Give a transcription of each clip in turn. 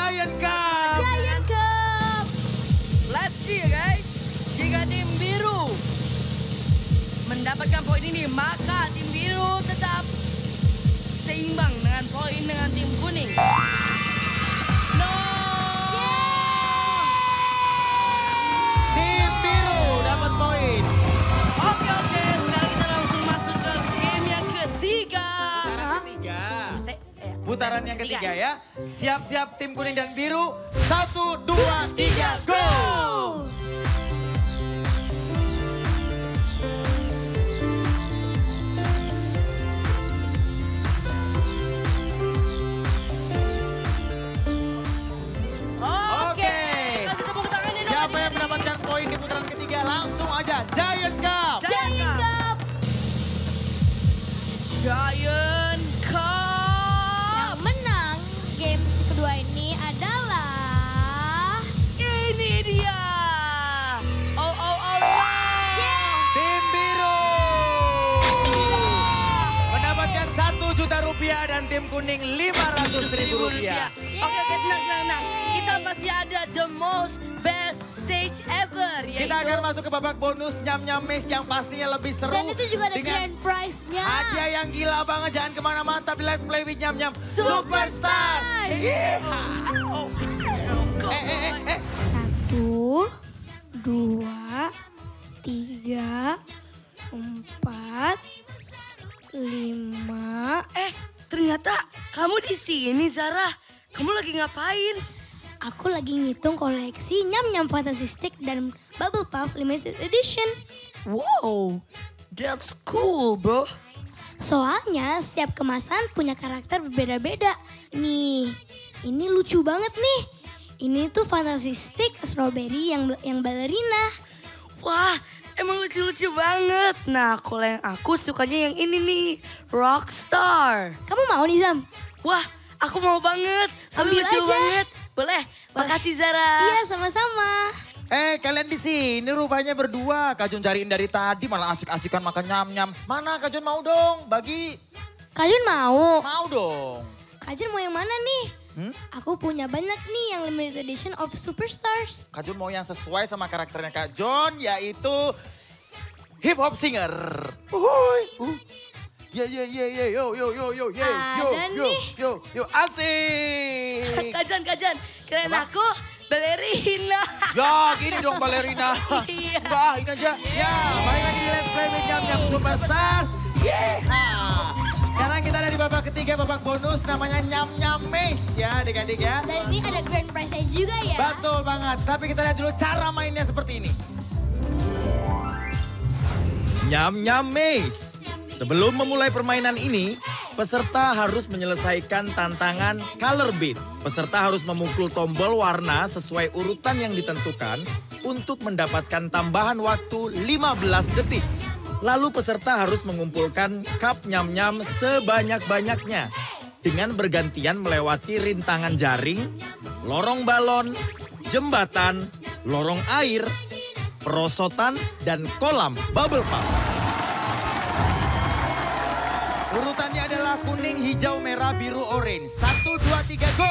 Giant Cup. Giant Cup. Let's see guys. Jika tim biru mendapatkan poin ini, maka tim biru tetap seimbang dengan poin dengan tim kuning. No! Tim biru dapat poin. Oke, sekarang kita langsung masuk ke game yang ketiga. Putaran yang ketiga ya. Siap-siap tim kuning dan biru. 1, 2, 3, go! Oke. Kasih tepuk tangan ini. Siapa yang mendapatkan poin di putaran ketiga? Langsung aja Giant Cup. Giant Cup. Giant Cup. Yang menang games kedua ini adalah... Ini dia. Oh no. Tim biru mendapatkan 1 juta rupiah dan tim kuning 500.000 rupiah. Oke, tenang. Kita masih ada the most best stage ever. Kita akan masuk ke babak bonus nyam-nyam mes yang pastinya lebih seru. Dan itu juga ada dengan grand prize-nya. hadiah yang gila banget. Jangan kemana-mana, tapi let's play with nyam-nyam Superstars. Oh. 1, 2, 3, 4, 5. Ternyata kamu di sini, Zara. Kamu lagi ngapain? Aku lagi ngitung koleksi nyam-nyam Fantasy Stick dan Bubble Puff Limited Edition. Wow, that's cool, bro. Soalnya setiap kemasan punya karakter berbeda-beda. Nih, ini lucu banget nih. Ini tuh Fantasy Stick Strawberry yang balerina. Wah, emang lucu-lucu banget. Nah, kalau yang aku sukanya yang ini nih, Rockstar. Kamu mau nih, Zam? Wah, aku mau banget. Ambil Lucu aja. banget. Boleh? Makasih, Zara. Iya, sama-sama. Kalian di sini rupanya berdua. Kak Jun cariin dari tadi malah asik-asikan makan nyam-nyam. Mana Kak Jun mau dong bagi? Kak Jun mau? Mau dong. Kak Jun mau yang mana nih? Aku punya banyak nih yang limited edition of Superstars. Kak Jun mau yang sesuai sama karakternya Kak Jun, yaitu hip hop singer. Uhuy. Yo, Ada nih. asik. Kajan. Kirain aku balerina. Ya, gini dong balerina. Iya. Enggak, ini aja. Ya, balik lagi di Let's Play with Nyam-Nyam Superstars. Sekarang kita ada di babak ketiga, babak bonus namanya Nyam-Nyam Maze ya adik-adik ya. Dan ini ada grand prize-nya juga ya. Betul banget, tapi kita lihat dulu cara mainnya seperti ini. Nyam-nyam maze. Sebelum memulai permainan ini, peserta harus menyelesaikan tantangan color beat. Peserta harus memukul tombol warna sesuai urutan yang ditentukan untuk mendapatkan tambahan waktu 15 detik. Lalu peserta harus mengumpulkan cup nyam-nyam sebanyak-banyaknya dengan bergantian melewati rintangan jaring, lorong balon, jembatan, lorong air, perosotan, dan kolam bubble pop. Urutannya adalah kuning, hijau, merah, biru, orange. 1, 2, 3, go!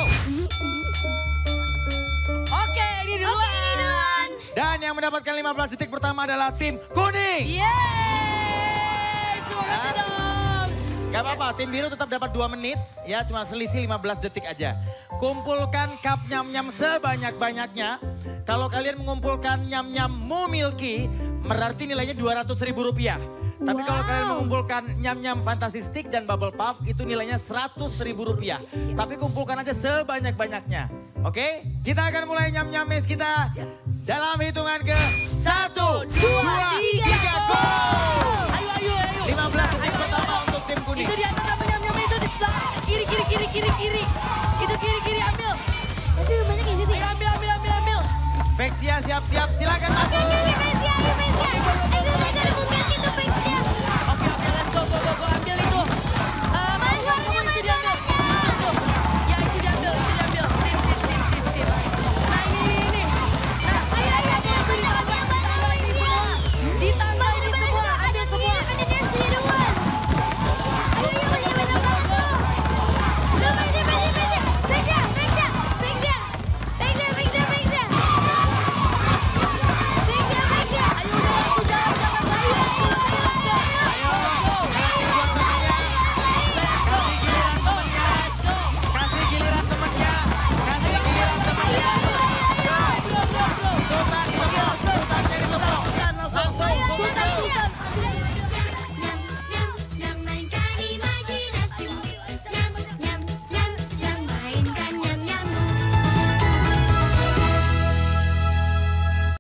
Oke, ini duluan. Dan yang mendapatkan 15 detik pertama adalah tim kuning. Yeay, semangat dong. Gak apa-apa, tim biru tetap dapat 2 menit. Ya, cuma selisih 15 detik aja. Kumpulkan cup nyam-nyam sebanyak-banyaknya. Kalau kalian mengumpulkan nyam-nyam Mu Milky, berarti nilainya Rp200.000. Tapi kalau kalian mengumpulkan nyam-nyam Fantasy Stick dan Bubble Puff, itu nilainya Rp100.000. Tapi kumpulkan aja sebanyak-banyaknya. Oke, kita akan mulai nyam-nyam maze kita. Dalam hitungan ke 1, 2, 3, go! Ayo. 15 detik pertama untuk tim kuning. Itu di atas apa nyam-nyam itu di sebelah. Kiri. Itu kiri, ambil. Itu banyak di situ ya. Ambil. Vexia siap-siap, silakan masuk. Ayo, Messi. Itu ada